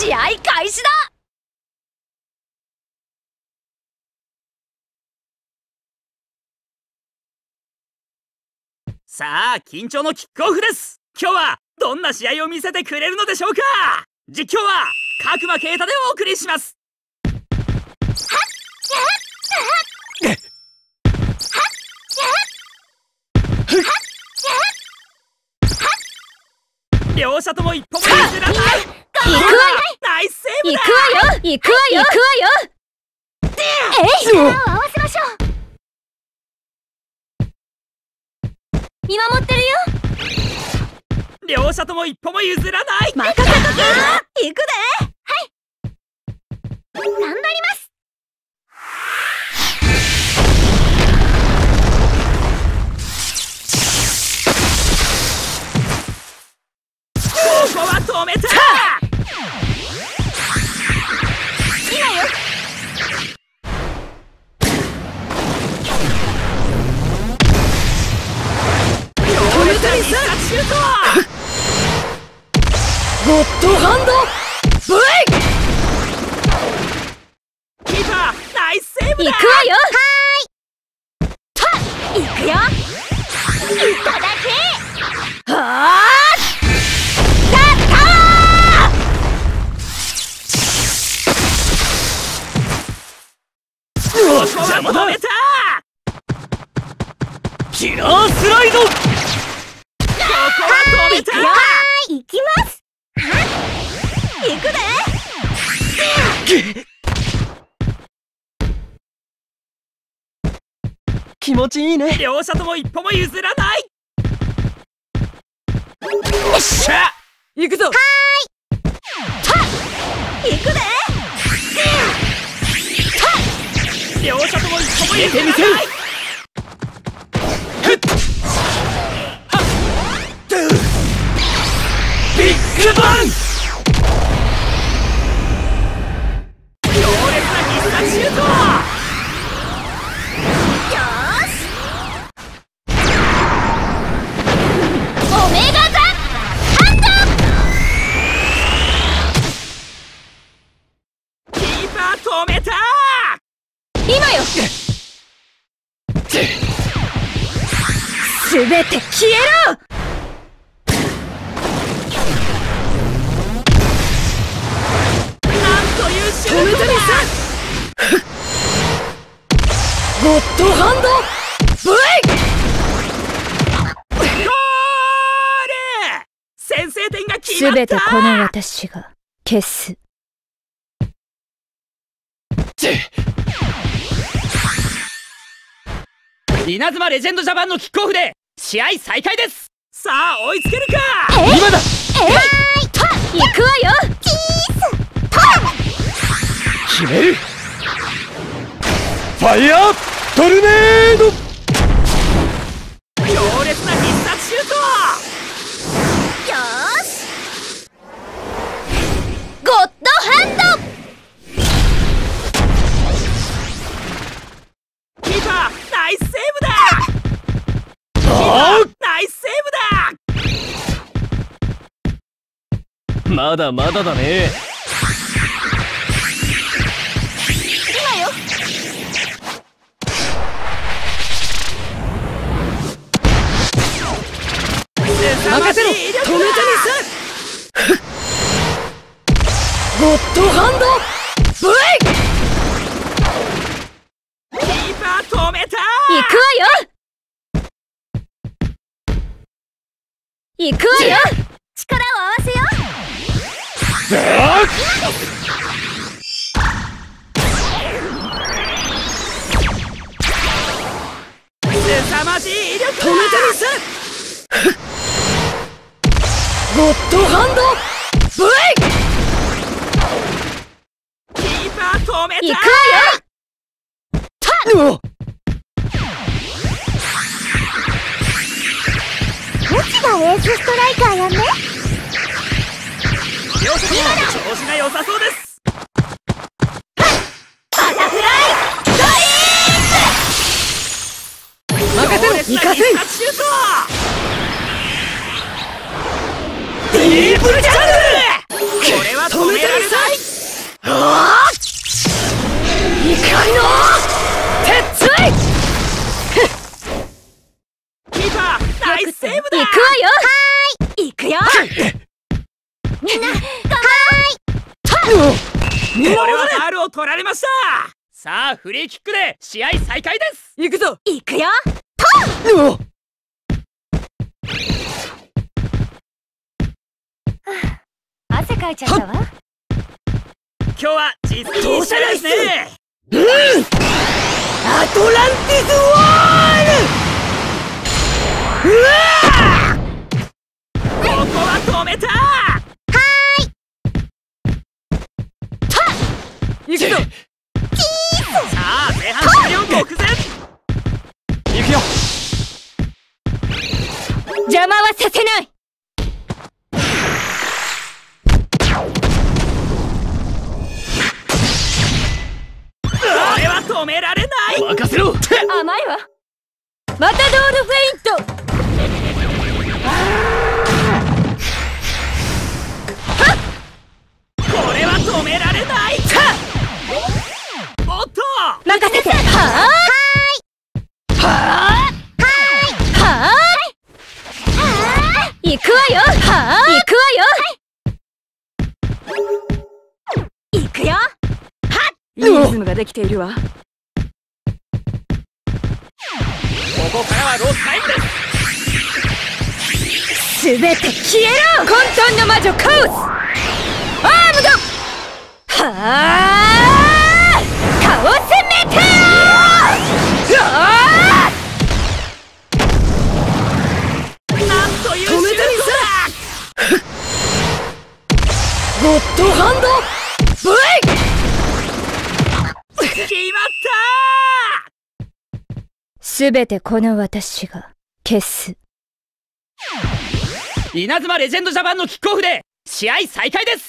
試合開始だ。 さあ、緊張のキックオフです。今日はどんな試合を見せてくれるのでしょうか。実況は角間啓太でお送りします。両者とも一歩も譲らない。 行くわよ。 ナイスセーブだ。 行くわよ。行くわよ。行くわよ。力を合わせましょう。見守ってるよ。 両者とも一歩も譲らない。 任せとけ。行くで。はい。頑張ります。 ここは止めた。 今よ。 強烈な必殺シュート。 ゴッドハンド V。 キーパーナイスセーブだ。 行くわよ。はーい。と行くよ。いただけ。はあ。 邪魔だ。キラースライド。ここは止めた。 行きます。行くで。 気持ちいいね。 両者とも一歩も譲らない。よっしゃ、 行くぞ。 はーい。行くで。 両者とも一歩も譲らない。ビッグバン。強烈な必殺シュート。 よーし。オメガザハンド。キーパー止めた。 今よ。すべて消えろ。 なんというシュートだ。 ゴッドハンド V。 ゴール。先制点が決まった。 すべてこの私が消す。 稲妻レジェンドジャパンのキックオフで試合再開です。さあ追いつけるか。 今だ。 行くわよ。キース決める。ファイヤートルネード。 強烈な必殺シュート。 よーし。ゴッドハンド。 キーパーナイスセーブだ。キーパーナイスセーブだ。 まだまだだね。 今よ。 任せろ。止めたねさ。ゴッドハンド V。 キーパー止めた。 行くわよ。行くわよ。力を合わせよう。 凄まじい威力だ。 止めたねさ。ゴッドハンド V。 キーパー止めた。 行くわよ。どっちがエースストライカーやね。 両者とも調子が良さそうです。 バタフライ任せろ。行かせん。 シュート。ディープルジャングル。これは止められた。 取られました。さあフリーキックで試合再開です。 行くぞ。 いくよ。 お汗かいちゃったわ。 今日は実にいい試合ですね。 アトランティスワール。うわここは止めた。 行くぞ。 さあ前半終了目前。 行くよ。 邪魔はさせない。 これは止められない。 任せろ。 甘いわ。マタドールフェイント。 これは止められない。おっと任せて。はーい。はーい。行くわよ。はーい。行くわよ。行くよ。 いいリズムができているわ。 ここからはロスタイムです。 すべて消えろ。混沌の魔女カオス。アームド。はあ。カオスメテオ。 なんというシュートだ。 ゴッドハンド V。 決まったー。 すべてこの私が消す。 稲妻レジェンドジャパンのキックオフで試合再開です。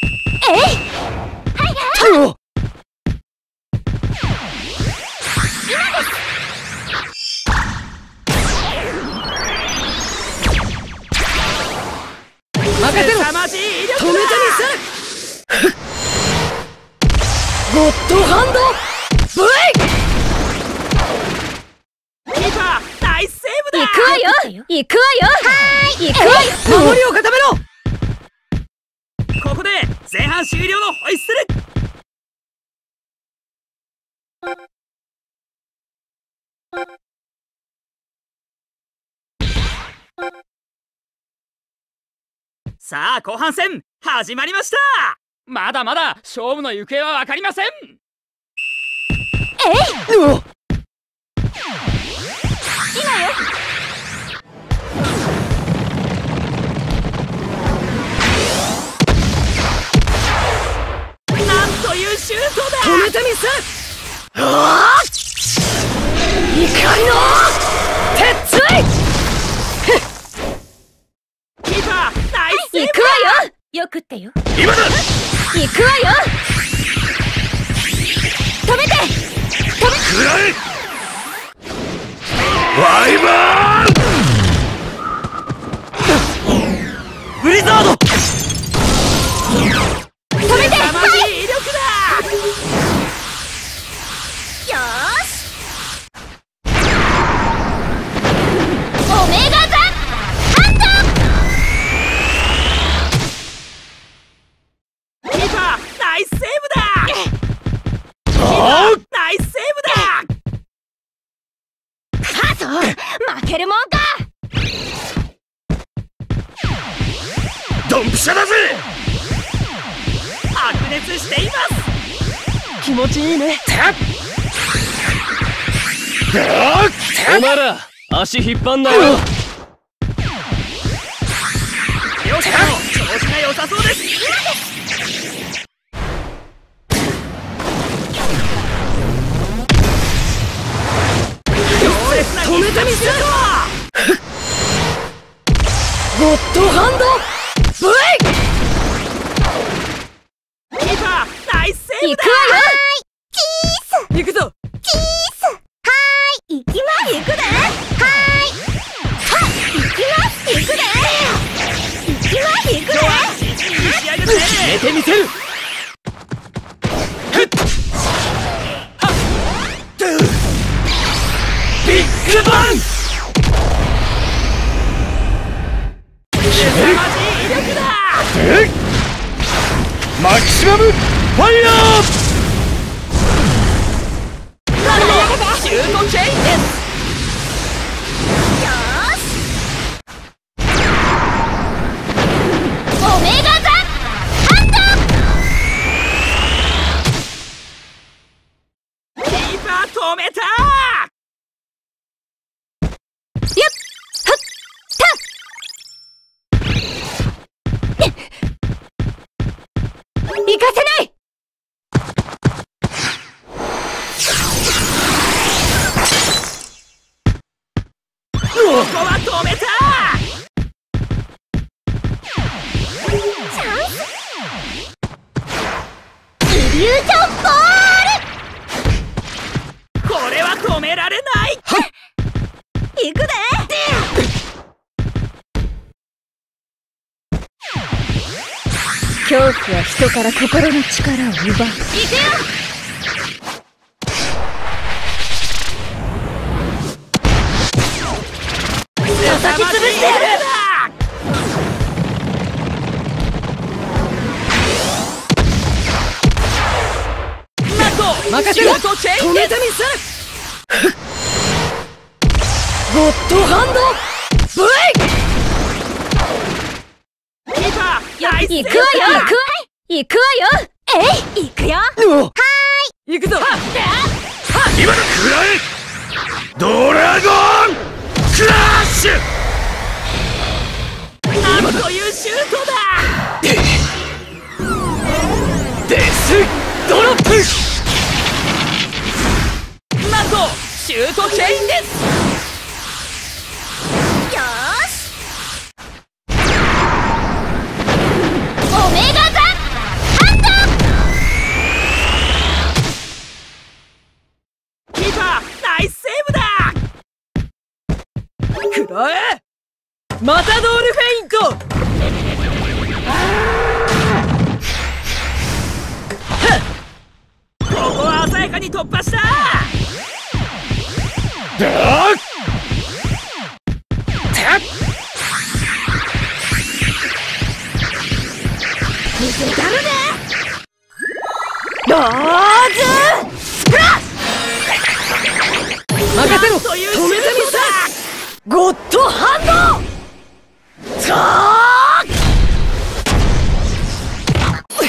任せろ。 凄まじい威力だ。 止めてみせ。ゴッドハンド V。 キーパーナイスセーブだ。 行くわよ。行くわよ。はーい。行くわよ。 守りを固めろ。 ここで前半終了のホイッスル。さあ後半戦始まりました。まだまだ勝負の行方は分かりません。 うお。 なんというシュートだ。 止めてみせ。怒りの鉄槌。 キーパーナイスセーブ。 行くわよ。よくってよ。 今だ。 行くわよ。止めて。 食らえ。ワイバーン。ブリザード。 止めて。 凄まじい威力だ。 よーし。オメガザハンド。 キーパーナイスセーブだ。キーパーナイスセーブだ。 カート負けるもんか。 ドンピシャだぜ。 白熱しています。 気持ちいいね。お前ら足引っ張んなよ。 両者の調子が良さそうです。強烈な止めてみせ。 シューゴッドハンド V。 ト。キーパーナイスセーブだ。 行くわよ。キース。 行くぞ。 キース。はーい。行きます。行くで。はーい。行きます。行くで。行きます。行くで。 今日は実にいい試合ですね。 決めてみせる。ビッグバン。 凄まじい威力だ。 マキシマムファイヤー。 恐怖は人から心の力を奪う。行くよ。叩き潰してやる。 任せろ。止めてみせる。ゴッドハンドブレイク。 行くわよ。行くわよ。行くよ。はーい。 行くぞ。 今の食らえ。ドラゴンクラッシュ。なんというシュートだ。デスドロップ。なんとシュートチェインです。 よーし。オメガザハンド。 キーパーナイスセーブだ。 くらえ。マタドールフェイント。 ここは鮮やかに突破した。 見せたるね。ローズスプラッシュ。 任せろ。止めてみせ。ゴッドハンド。 ゴール。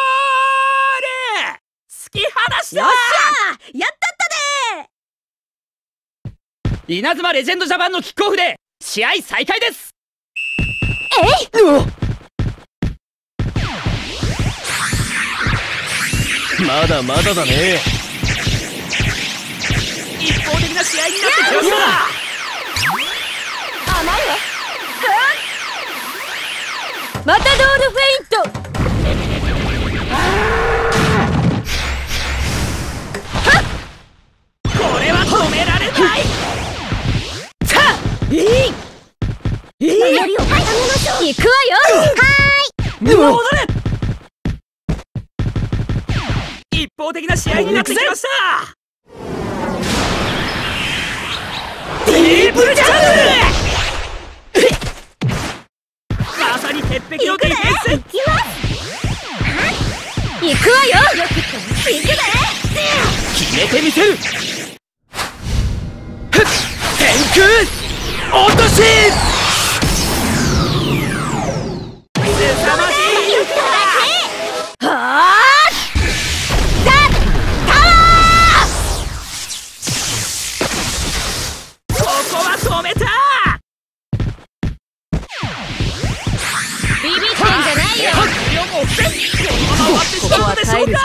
突き放した。 よっしゃー、やったったで稲妻レジェンドジャパンのキックオフで試合再開です。まだまだだね。一方的な試合になってきました。 甘いわ。マタドールフェイント。 これは止められない。 守りを固めましょう。行くわよ。 戻れ。 一方的な試合になってきました。 ディープルジャングル。 まさに鉄壁のディフェンス。 行くわよ。行くで。 決めてみせる。天空落とし。凄まじい。 はあ。 ここは止めた。 ビビってんじゃないよ。 このまま終わってしまうのでしょうか。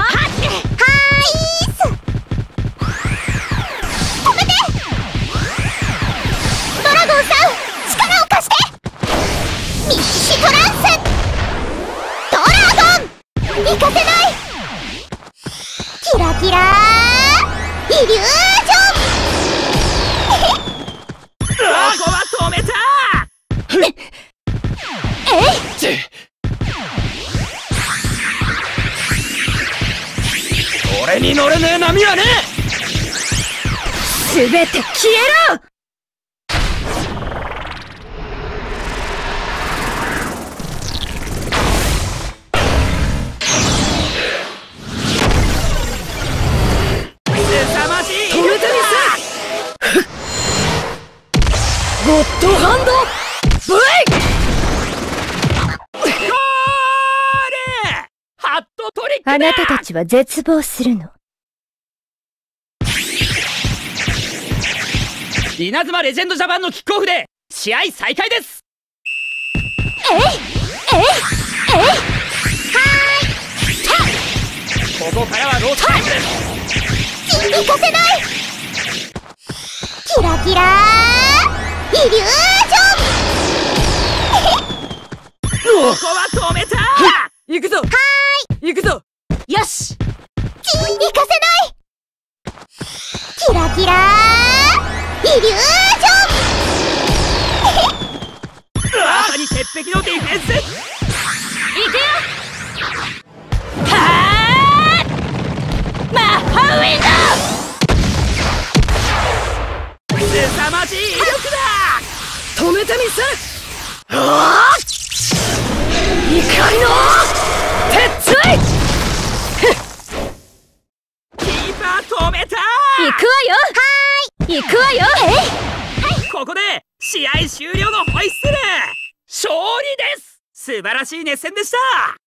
行かせない。キラキライリュージョン。 ここは止めた。俺に乗れねえ波はね。 すべて消えろ。 ゴッドハンドブレイク。 ゴール。ハットトリックだ。 あなたたちは絶望するの。 稲妻レジェンドジャパンのキックオフで試合再開です。ここからはロータイムです。 行かせない。キラキライリュージョン。 ここは止めた。 行くぞ。行くぞ。 よし。行かせない。キラキライリュージョン。 まさに鉄壁のディフェンス。 行くよ。 止めてみせる。怒りの鉄槌。 キーパー止めた。 行くわよ。行くわよ。 ここで試合終了のホイッスル。勝利です。素晴らしい熱戦でした。